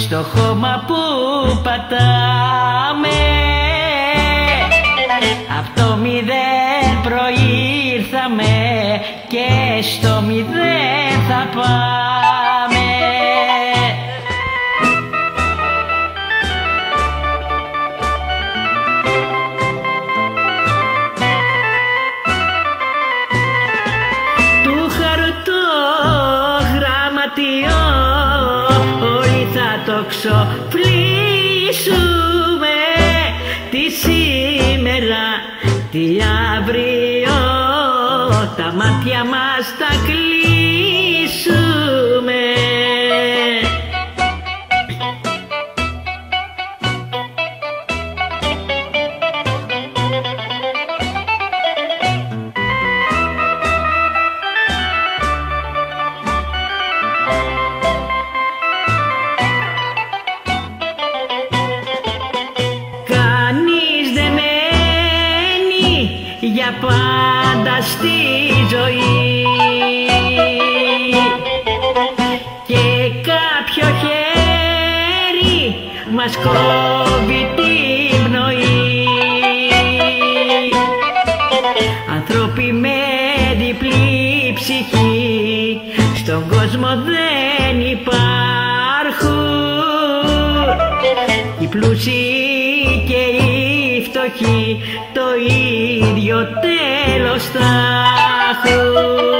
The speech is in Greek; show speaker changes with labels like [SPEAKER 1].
[SPEAKER 1] στο χώμα που πατάμε. Απ' το μηδέν προήρθαμε και στο μηδέν θα πάμε. Του χαρτογραμματιό όλοι θα το ξοφλήσουμε, τι σήμερα, τι αύριο, τα μάτια μας τα κλείσουμε. Για πάντα στη ζωή και κάποιο χέρι μας κόβει την πνοή. Άνθρωποι με διπλή ψυχή στον κόσμο δεν υπάρχουν, οι πλούσιοι και οι φτωχοί το ίδιο τέλος θα έχουν.